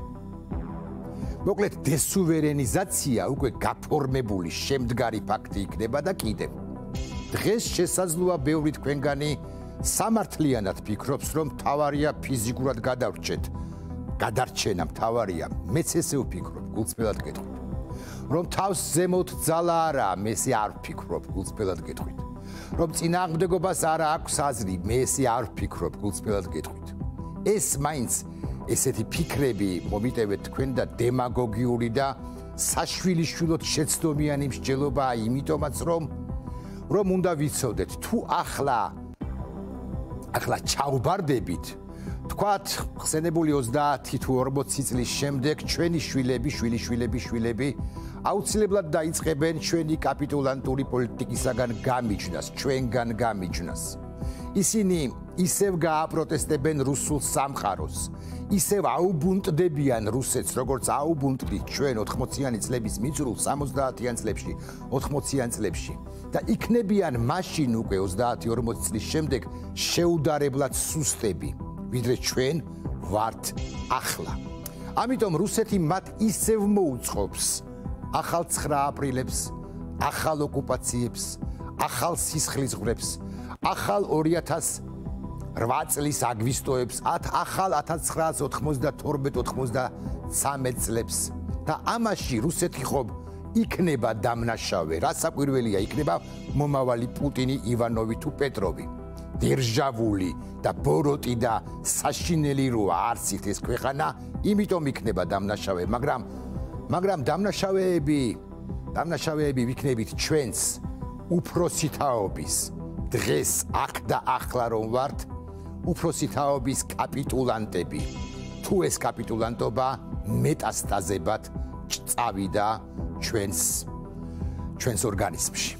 [SPEAKER 1] მოკლედ დესუვერენიზაცია უკვე გაფორმებული შემდგარი ფაქტი იქნება და კიდევ დღეს შესაძლოა ბევრი თქვენგანი სამართლიანად ფიქრობს, რომ თავარია ფიზიკურად გადავრჩეთ. გადარჩენა მთავარია, მეც ესე ვფიქრობ, გულწრფელად გეტყვით. რომ თავს ზემოთ ძალა არა, მე ესე არ ვფიქრობ, გულწრფელად გეტყვით. რომ წინააღმდეგობას არა აქვს აზრი, მე ესე არ ვფიქრობ, გულწრფელად გეტყვით. ეს მაინც ესეთი ფიქრები მომიტევეთ თქვენ და დემაგოგიური და საშვილიშვილოდ შეცდომიანი მსჯელობაა იმიტომაც, რომ რომ უნდა ვიცოდეთ, თუ ახლა ახლა ჩავბარდებით, თქვათ, ხსენებული ოცდაათი თუ ორმოცი წლის შემდეგ ჩვენი შვილები, შვილიშვილები, შვილები აუცილებლად დაიწყებენ ჩვენი კაპიტულანტური პოლიტიკისაგან გამიჯნას, ჩვენგან გამიჯნას. ისინი ისევ გააპროტესტებენ რუსულ სამყაროს, ისევ აუბუნტდებიან რუსეთს, როგორც აუბუნტდით ჩვენ ოთხმოციანი წლების მიწურულს სამოცდაათიან წლებში, ოთხმოციან წლებში და იქნებიან მაშინ უკვე ოცდაათი ორმოცი წლის შემდეგ შეუდარებლად სუსტები, ვიდრე ჩვენ ვართ ახლა. ამიტომ რუსეთი მათ ისევ მოუწყობს ახალ ცხრა აპრილებს, ახალ ოკუპაციებს, ახალ სისხლისღვრებს, ახალ ორი ათას რვა წლის აგვისტოებს, ახალ ათას ცხრაას ოთხმოცდათორმეტ ოთხმოცდამეცხრე წლებს და ამაში რუსეთი ხომ იქნება დამნაშავე, რა საკვირველია იქნება მომავალი პუტინი, ივანოვი თუ პეტროვი. დერჟავული და ბოროტი და საშინელი როა არსით ეს ქვეყანა, იმიტომ იქნება დამნაშავე, მაგრამ მაგრამ დამნაშავეები, დამნაშავეები ვიქნებით ჩვენს უფროსი თაობის დღეს აქ და ახლა რომ ვართ, უფროსი თაობის კაპიტულანტები. თუ ეს კაპიტულანტობა მეტასტაზებად წავიდა ჩვენს ჩვენს ორგანიზმში.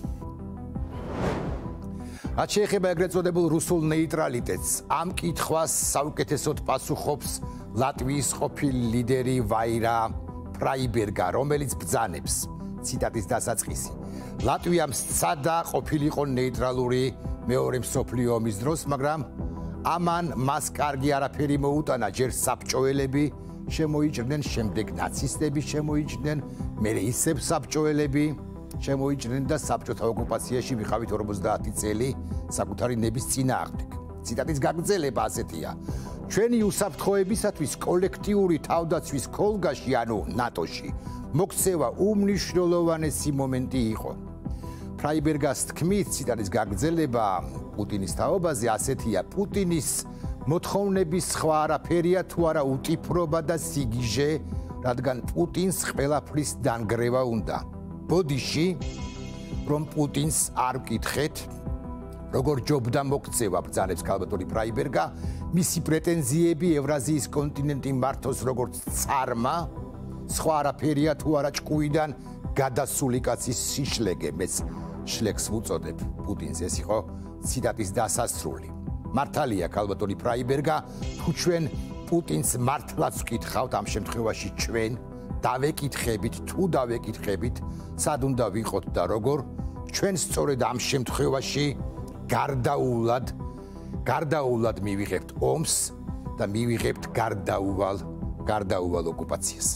[SPEAKER 1] რაც შეეხება ეგრეთ წოდებულ რუსულ ნეიტრალიტეტს, ამ კითხვას საუკეთესოდ პასუხობს ლატვიის ყოფილი ლიდერი ვაირა ფრაიბერგა, რომელიც ბრძანებს, ციტატის დასაწყისი. ლატვიამ სცადა ყოფილიყო ნეიტრალური მეორე მსოფლიო ომის დროს, მაგრამ ამან მას კარგი არაფერი მოუტანა, ჯერ საბჭოელები შემოიჭრნენ, შემდეგ ნაცისტები შემოიჭრნენ, მერე ისევ საბჭოელები შემოიჭრნენ და საბჭოთა ოკუპაციაში ვიყავით ორმოცდაათი წელი საკუთარი ნების წინააღმდეგ. ციტატის გაგრძელება ასეთია: ჩვენი უსაფრთხოებისათვის კოლექტიური თავდაცვის ქოლგაში, ანუ ნატოში, მოქცევა უმნიშვნელოვანესი მომენტი იყო. ფრაიბერგას თქმით, ციტატის გაგრძელება პუტინის თაობაზე ასეთია: პუტინის მოთხოვნების სხვა არაფერია თუ არა უტიფრობა და სიგიჟე, რადგან პუტინს ყველაფრის დანგრევა უნდა. ბოდიში, რომ პუტინს არ ვკითხეთ, როგორ ჯობდა მოქცევა, ბრძანებს ქალბატონი ფრაიბერგა, მისი პრეტენზიები ევრაზიის კონტინენტი მართოს როგორც царმა, სხვა არაფერია თუ არა ჭკუიდან გადასული კაცის სიშლეგე, მეც შლეგს ვუწოდებ პუტინს. ეს იყო ციტატის დასასრული. მართალია ქალბატონი ფრაიბერგა, თუ ჩვენ პუტინს მართლაც ვკითხავთ, ამ შემთხვევაში ჩვენ დავეკითხებით, თუ დავეკითხებით, სად უნდა ვიყოთ და როგორ, ჩვენ სწორედ ამ შემთხვევაში გარდაულად, გარდაულად მივიღებთ ომს და მივიღებთ გარდაუვალ, გარდაუვალ ოკუპაციას.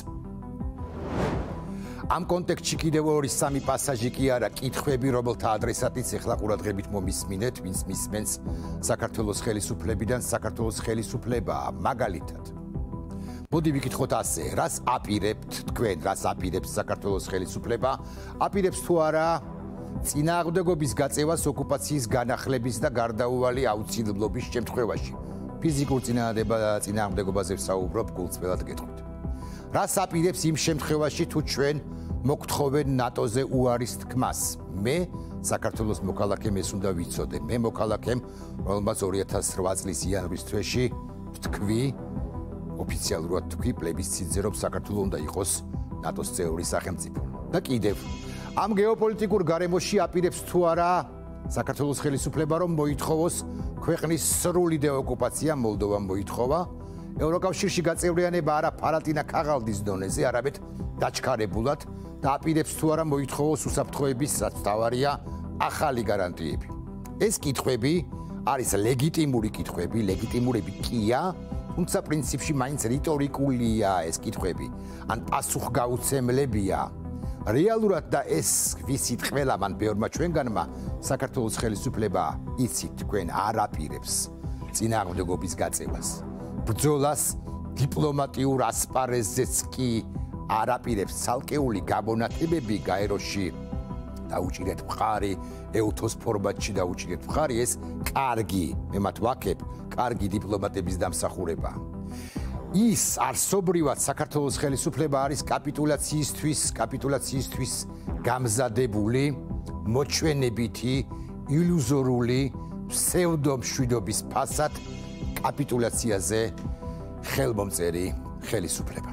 [SPEAKER 1] ამ კონტექსტში კიდევ ორი სამი პასაჟი კი არა, კითხვები, რომელთა ადრესატიც ეხლა ყურადღებით მომისმინეთ, ვინც მისმენს საქართველოს ხელისუფლებიდან, საქართველოს ხელისუფლებაა, მაგალითად. მოდი ვიკითხოთ ასე, რას აპირებთ თქვენ, რას აპირებს საქართველოს ხელისუფლება? აპირებს თუ არა წინააღმდეგობის გაწევას ოკუპაციის განახლების და გარდაუვალი აუცილებლობის შემთხვევაში? ფიზიკურ წინააღმდეგობაზე ვსაუბრობ, გულწრფელად გეტყვით. რას აპირებს იმ შემთხვევაში, თუ ჩვენ მოგთხოვენ ნატოზე უარის თქმას? მე საქართველოს მოქალაქემ ეს უნდა ვიცოდე. მე მოქალაქემ, რომელმაც ორი ათას რვა წლის იანვრის თვეში ვთქვი, ოფიციალურად თქვი პლებისციტზე, რომ საქართველო უნდა იყოს ნატოს წევრი სახელმწიფო. და კიდევ, ამ გეოპოლიტიკურ გარემოში აპირებს თუ არა საქართველოს ხელისუფლება, რომ მოითხოვოს ქვეყნის სრული დეოკუპაცია, მოლდოვამ მოითხოვა, ევროკავშირში გაწევრიანება არა ფარატინა ქაღალდის დონეზე, არამედ დაჩქარებულად და აპირებს თუ არა მოითხოვოს უსაფრთხოების საწავარია ახალი გარანტიები. ეს კითხვები არის ლეგიტიმური კითხვები, ლეგიტიმურები კია, თუმცა პრინციპში მაინც რიტორიკულია ეს კითხვები, ან პასუხგაუცემლებია. რეალურად და ეს ვიცით ყველა მან ბევრმა ჩვენგანმა, საქართველოს ხელისუფლება იცით თქვენ არ აპირებს წინააღმდეგობის გაწევას. ბრძოლას დიპლომატიურ ასპარეზზეც კი არ აპირებს ცალკეული გაბონათებები გაეროში დაუჭირეთ მხარი, ეუთოს ფორმატში დაუჭირეთ მხარი, ეს კარგი, მე მათ ვაქებ, კარგი დიპლომატების დამსახურება. ის არსობრივად საქართველოს ხელისუფლება არის კაპიტულაციისთვის, კაპიტულაციისთვის გამზადებული, მოჩვენებითი, ილუზორული, ფსევდომშვიდობის ფასად კაპიტულაციაზე ხელმომწერი ხელისუფლება.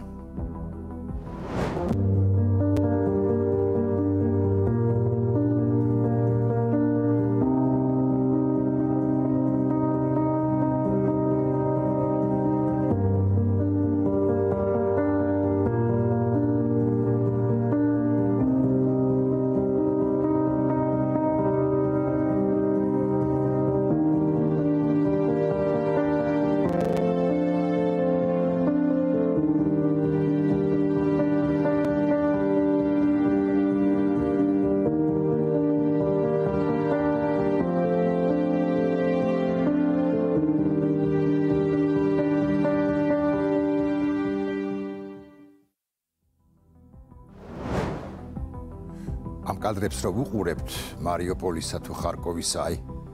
[SPEAKER 1] ამ კადრებს რო ვუყურებთ მარიუპოლისა თუ ხარკოვის აი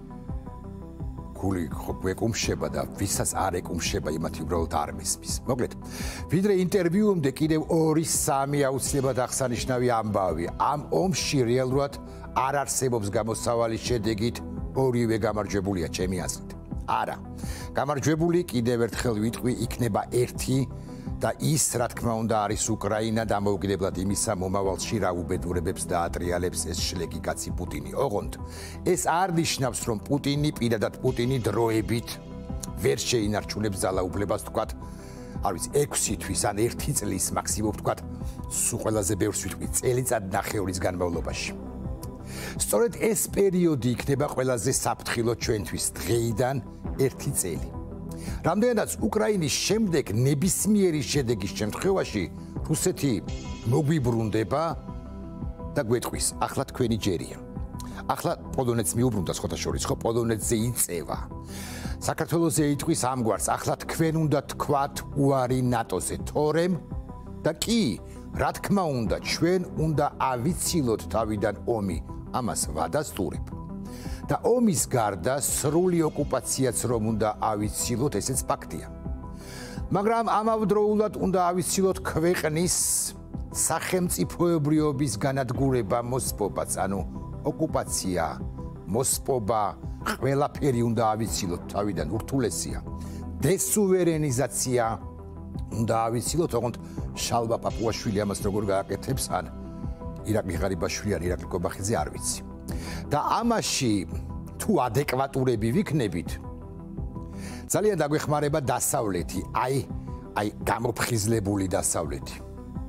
[SPEAKER 1] გული გვეკუმშება და ვისაც არ ეკუმშება იმათ უბრალოდ არ მისმის. მოკლედ, ვიდრე ინტერვიუმდე კიდევ ორი სამი აუცილებლად აღსანიშნავი ამბავი. ამ ომში რეალურად არ არსებობს გამოსავალი შედეგით ორივე გამარჯვებულია ჩემი აზრით. არა. გამარჯვებული კიდევ ერთხელ ვიტყვი იქნება ერთი და ის რა თქმა უნდა არის უკრაინა დამოუკიდებლად იმისა მომავალში რა უბედურებებს და ატრიალებს ეს შლეგი კაცი პუტინი. ოღონდ ეს არ ნიშნავს რომ პუტინი პირადად პუტინი დროებით ვერ შეინარჩუნებს ძალაუფლებას თქვათ არ ვიცი ექვსი თვის ან ერთი წლის მაქსიმუმ თქვათ სულ ყველაზე ბევრს ვიტყვი წელიწად ნახევრის განმავლობაში. სწორედ ეს პერიოდი იქნება ყველაზე საფრთხილო ჩვენთვის დღეიდან ერთი წელი. რამდენადაც უკრაინის შემდეგ ნებისმიერი შედეგის შემთხვევაში რუსეთი მოგვიბრუნდება და გვეტყვის, ახლა თქვენი ჯერია. ახლა პოლონეთს მიუბრუნდა სხვათა შორის, ხო პოლონეთზე იწევა. საქართველოზე იტყვის ამგვარს, ახლა თქვენ უნდა თქვათ უარი ნატოზე, თორემ და კი, რა თქმა უნდა, ჩვენ უნდა ავიცილოთ თავიდან ომი, ამას ვადასტურებ. და ომის გარდა სრული ოკუპაციაც რომ უნდა ავიცილოთ, ესეც ფაქტია. მაგრამ ამავდროულად უნდა ავიცილოთ ქვეყნის სახელმწიფოებრიობის განადგურება, მოსპობაც, ანუ ოკუპაცია, მოსპობა, ყველაფერი უნდა ავიცილოთ თავიდან, ურთულესია. დესუვერენიზაცია უნდა ავიცილოთ, ოღონდ შალვა პაპუაშვილი ამას როგორ გააკეთებს, ან ირაკლი ღარიბაშვილი ან ირაკლი კობახიძე არ ვიცი. და ამაში თუ ადეკვატურები ვიქნებით ძალიან დაგვეხმარება დასავლეთი, აი აი გამოფხიზლებული დასავლეთი.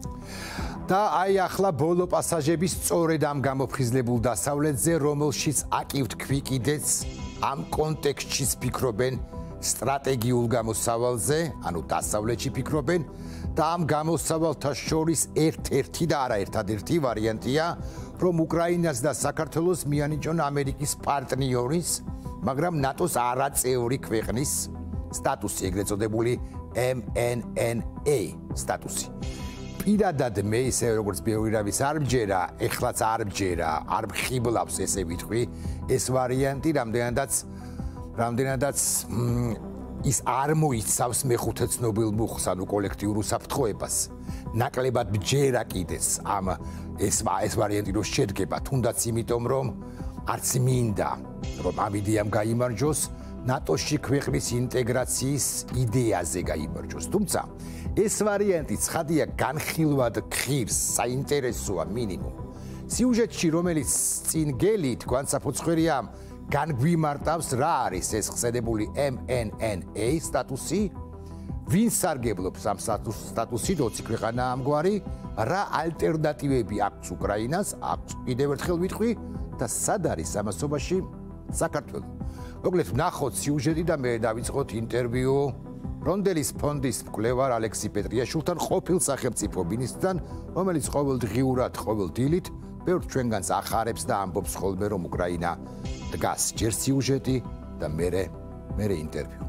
[SPEAKER 1] და აი ახლა ბოლო პასაჟების სწორედ ამ გამოფხიზლებულ დასავლეთზე, რომელშიც აკივ თქვი კიდეც ამ კონტექსტშიც ფიქრობენ სტრატეგიულ გამოსავალზე, ანუ დასავლეთში ფიქრობენ და ამ გამოსავალთა შორის ერთ-ერთი და არა ერთადერთი ვარიანტია რომ უკრაინას და საქართველოს მიანიჭონ ამერიკის პარტნიორის, მაგრამ ნატოს არაწევრი ქვეყნის სტატუსი, ეგრეთ წოდებული M N N A სტატუსი. პირადად მე ისე როგორც ბევრირავის არ მჯერა, ეხლაც არ მჯერა, არ მხიბლავს ესე ვიტყვი, ეს ვარიანტი რამდენადაც რამდენადაც ის არ მოიცავს მეხუთე ცნობილ მუხლს, ანუ კოლექტიურ უსაფრთხოებას. ნაკლებად მჯერა კიდეც ამ ეს ეს ვარიანტი რო შედგება, თუნდაც იმიტომ რომ არც მინდა რომ ამ იდეამ გაიმარჯოს, ნატოში ქვეყნის ინტეგრაციის იდეაზე გაიმარჯოს. თუმცა ეს ვარიანტი ცხადია განხილვად ხირს, საინტერესოა მინიმუმ. სიუჟეტში რომელიც წინ გელით განსაფუძხერია განგვიმარტავს რა არის ეს ხსენებული M N N A სტატუსი, ვინ სარგებლობს ამ სტატუსით, ოცი ქვეყანა ამგვარი, რა ალტერნატივები აქვს უკრაინას, აქვს კიდევ ერთხელ ვიტყვი და სად არის ამასობაში საქართველო. მოკლედ ვნახოთ სიუჟეტი და მე დავიწყოთ ინტერვიუ რონდელის ფონდის მკვლევარ ალექსი პეტრიაშვილთან, ყოფილ სახელმწიფო მინისტრთან, რომელიც ყოველდღიურად, ყოველ დილით ბევრ ჩვენგანს ახარებს და ამბობს ხოლმე რომ უკრაინა დგას. ჯერ სიუჟეტი და მერე მერე ინტერვიუ.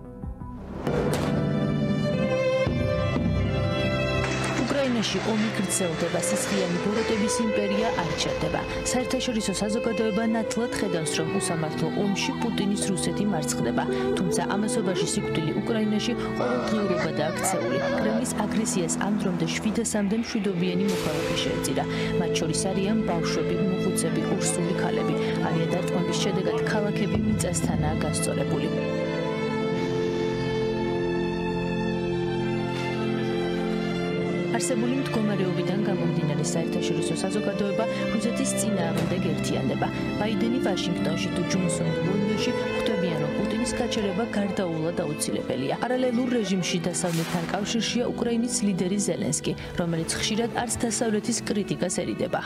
[SPEAKER 6] უკრაინაში ომი გრძელდება, სისხლიანი ბოროტების იმპერია არ ჩერდება. საერთაშორისო საზოგადოება ნათლად ხედავს, რომ უსამართლო ომში პუტინის რუსეთი მარცხდება. თუმცა ამასობაში სიკვდილი უკრაინაში ყოველდღიურობა და აქცეული. კრემლის აგრესიას ამ დრომდე შვიდასამდე მშვიდობიანი მოხალხე შეეწირა. მათ შორის არიან ბავშვები, მოხუცები, ურსული ქალები. არია დარტყმების შედეგად ქალაქები მიწასთანაა გასწორებული. არსებული მდგომარეობიდან გამომდინარე საერთაშორისო საზოგადოება რუსეთის წინააღმდეგ ერთიანდება. ბაიდენი ვაშინგტონში თუ ჯონსონი ლონდონში ხვდებიან, რომ პუტინის გაჩერება გარდაულად აუცილებელია. პარალელურ რეჟიმში დასავლეთთან კავშირშია უკრაინის ლიდერი ზელენსკი, რომელიც ხშირად არც დასავლეთის კრიტიკას ერიდება.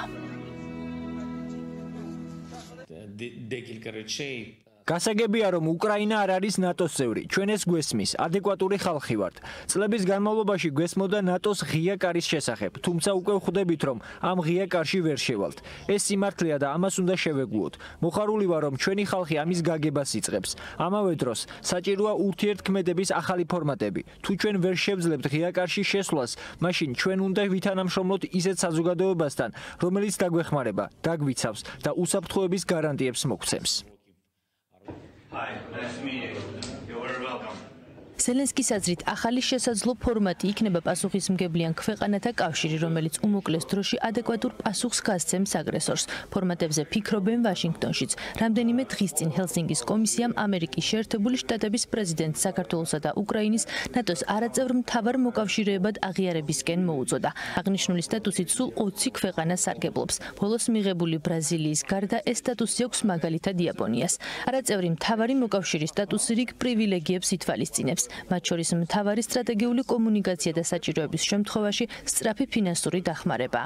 [SPEAKER 7] გასაგებია, რომ უკრაინა არ არის ნატოს წევრი. ჩვენ ეს გვესმის, ადეკვატური ხალხი ვართ. წლების განმავლობაში გვესმოდა ნატოს ღია კარის შესახებ, თუმცა უკვე ვხვდებით, რომ ამ ღია კარში ვერ შევალთ. ეს სიმართლეა და ამას უნდა შევეგუოთ. მოხარული ვარ, რომ ჩვენი ხალხი ამის გაგებას იწყებს. ამავე დროს, საჭიროა ურთიერთქმედების ახალი ფორმატები. თუ ჩვენ ვერ შევძლებთ ღია კარში შესვლას, მაშინ ჩვენ უნდა ვითანამშრომლოთ ისეთ საზოგადოებასთან, რომელიც დაგვეხმარება, დაგვიცავს და უსაფრთხოების გარანტიებს მოგცემს.
[SPEAKER 2] Hi, nice to meet you. You're very welcome.
[SPEAKER 6] ზელენსკის აზრით, ახალი შესაძლო ფორმატი იქნება პასუხისმგებლიან ქვეყანათა კავშირი, რომელიც უმოკლეს დროში ადეკვატურ პასუხს გასცემს აგრესორს. ფორმატებზე ფიქრობენ ვაშინგტონშიც. რამდენიმე დღის წინ ჰელსინკის კომისიამ ამერიკის შეერთებული შტატების პრეზიდენტ საქართველოსა და უკრაინის ნატოს არაწევრ მთავარ მოკავშირეებად აღიარებისკენ მოუწოდა. აღნიშნული სტატუსით სულ ოცი ქვეყანა სარგებლობს. ბოლოს მიღებული ბრაზილიის გარდა ეს სტატუსი აქვს მაგალითად იაპონიას. არაწევრი მთავარი მოკავშირის სტატუსი რიგ პრივილეგიებს ითვალისწინებს. მათ შორის მთავარი სტრატეგიული კომუნიკაცია და საჭიროების შემთხვევაში სწრაფი ფინანსური დახმარება.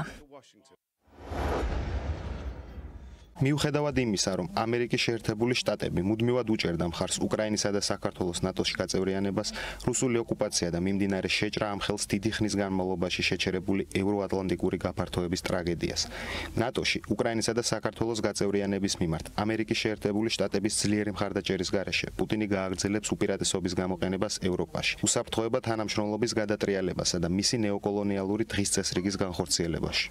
[SPEAKER 8] მიუხედავად იმისა, რომ ამერიკის შეერთებული შტატები მუდმივად უჭერდა მხარს უკრაინისა და საქართველოს ნატოში გაწევრიანებას, რუსული ოკუპაცია და მიმდინარე შეჭრა ამ ხელს დიდი ხნის განმავლობაში შეჩერებული ევროატლანტიკური გაფართოების ტრაგედიას. ნატოში უკრაინისა და საქართველოს გაწევრიანების მიმართ ამერიკის შეერთებული შტატების ძლიერი მხარდაჭერის გარეშე პუტინი გააგრძელებს უპირატესობის გამოყენებას ევროპაში, უსაფრთხოება თანამშრომლობის გადატრიალებასა და მისი ნეოკოლონიალური დღის წესრიგის განხორციელებაში.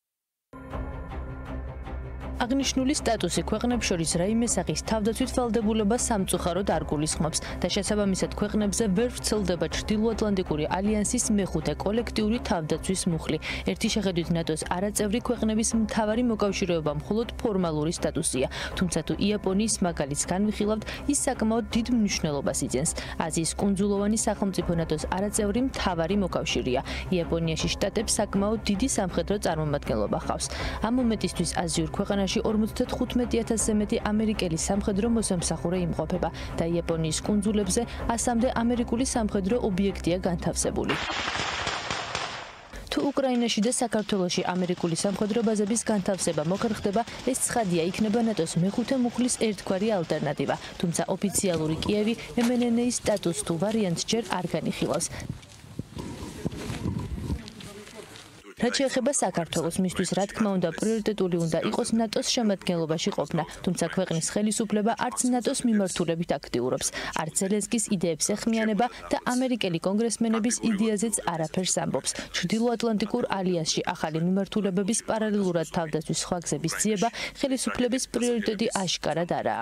[SPEAKER 6] აღნიშნული სტატუსი ქვეყნებს შორის რაიმე სახის თავდაცვით ვალდებულებას სამწუხაროდ არ გულისხმობს და შესაბამისად ქვეყნებზე ვერ ვრცელდება ჩრდილოატლანტიკური ალიანსის მეხუთე კოლექტიური თავდაცვის მუხლი. ერთი შეხედვით ნატოს არაწევრი ქვეყნების მთავარი მოკავშირეობა მხოლოდ ფორმალური სტატუსია, თუმცა თუ იაპონიის მაგალითს განვიხილავთ, ის საკმაოდ დიდ მნიშვნელობას იძენს. აზიის კუნძულოვანი სახელმწიფო ნატოს არაწევრი მთავარი მოკავშირეა. იაპონიაში შტატებს საკმაოდ დიდი სამხედრო წარმომადგენლობა ჰყავს. ამ მომენტისთვის აზიურ ქვეყანაში ორმოცდათხუთმეტი ათასზე მეტი ამერიკელი სამხედრო მოსამსახურე იმყოფება და იაპონიის კუნძულებზე ასამდე ამერიკული სამხედრო ობიექტია განთავსებული. თუ უკრაინაში და საქართველოში ამერიკული სამხედრო ბაზების განთავსება მოხერხდება, ეს ცხადია იქნება ნატოს მეხუთე მუხლის ერთგვარი ალტერნატივა, თუმცა ოფიციალური კიევი эм эн эн-ის სტატუსს თუ ვარიანტს ჯერ არ განიხილავს. რაც შეეხება საქართველოს, მისთვის რა თქმა უნდა პრიორიტეტული უნდა იყოს ნატოს შემადგენლობაში ყოფნა, თუმცა ქვეყნის ხელისუფლება არც ნატოს მიმართულებით აქტიურობს, არც ზელენსკის იდეებს ეხმიანება და ამერიკელი კონგრესმენების იდეაზეც არაფერს ამბობს. ჩრდილოატლანტიკურ ალიანსში ახალი მიმართულებების პარალელურად თავდაცვის სხვა გზების ძიება ხელისუფლების პრიორიტეტი აშკარად არაა.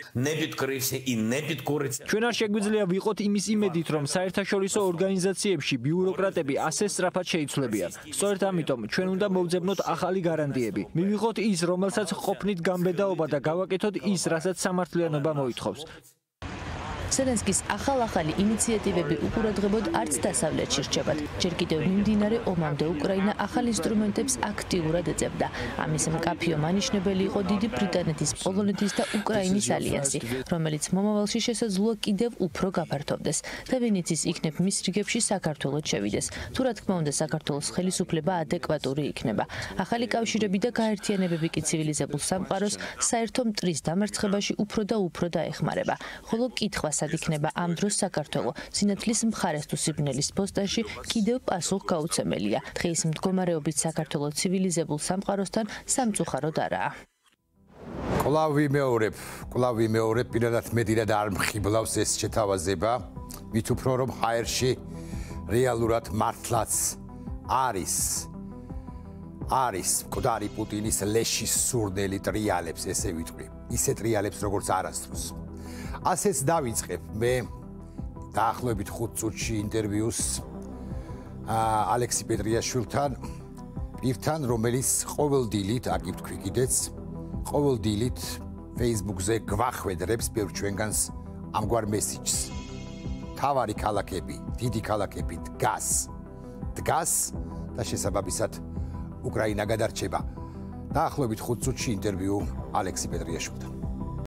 [SPEAKER 7] ჩვენ არ შეგვიძლია ვიყოთ იმის იმედით, რომ საერთაშორისო ორგანიზაციებში ბიუროკრატები ასე სწრაფად შეიცვლებიან. სწორედ ამიტომ ჩვენ უნდა მოვძებნოთ ახალი გარანტიები. მივიღოთ ის, რომელსაც ყოფნით გამბედაობა და გავაკეთოთ ის, რასაც სამართლიანობა მოითხოვს.
[SPEAKER 6] ზელენსკის ახალ-ახალი ინიციატივები უყურადღებოდ არც დასავლეთში რჩებათ. ჯერ კიდევ მიმდინარე ომამდე უკრაინა ახალ ინსტრუმენტებს აქტიურად ეძებდა. ამის მკაფიო მანიშნებელი იყო დიდი ბრიტანეთის, პოლონეთის და უკრაინის ალიანსი, რომელიც მომავალში შესაძლოა კიდევ უფრო გაფართოვდეს და ვინც ის იქნებ მის რიგებში საქართველოს შევიდეს. თუ რა თქმა უნდა საქართველოს ხელისუფლება ადეკვატური იქნება. ახალი კავშირები და გაერთიანებები კი ცივილიზებულ სამყაროს საერთო მტრის დამარცხებაში უფრო და უფრო დაეხმარება. ხოლო კითხვა სად იქნება ამ დროს საქართველო სინათლის მხარეს თუ სიბნელის პოსტაში კიდევ პასუხგაუცემელია. დღის მდგომარეობით საქართველო ცივილიზებულ სამყაროსთან სამწუხაროდ არაა.
[SPEAKER 1] კვლავ ვიმეორებ, კვლავ ვიმეორებ, პირადად მეტად არ მხიბლავს ეს შეთავაზება, მით უფრო რომ ჰაერში რეალურად მართლაც არის არის მკვდარი პუტინის ლეშის სურნელი ტრიალებს, ესე ვიტყვი, ისე ტრიალებს როგორც არასდროს. ასეც დავიწყებ მე დაახლოებით ხუთ წუთში ინტერვიუს ალექსი პეტრიაშვილთან, პირთან, რომელიც ყოველდილით, აქ ვთქვი კიდეც, ყოველდილით Facebook-ზე გვახვედრებს ბევრ ჩვენგანს ამგვარ მესიჯს. თავარი ქალაქები, დიდი ქალაქები დგას. დგას და შესაბამისად უკრაინა გადარჩება. დაახლოებით ხუთ წუთში ინტერვიუ ალექსი პეტრიაშვილთან.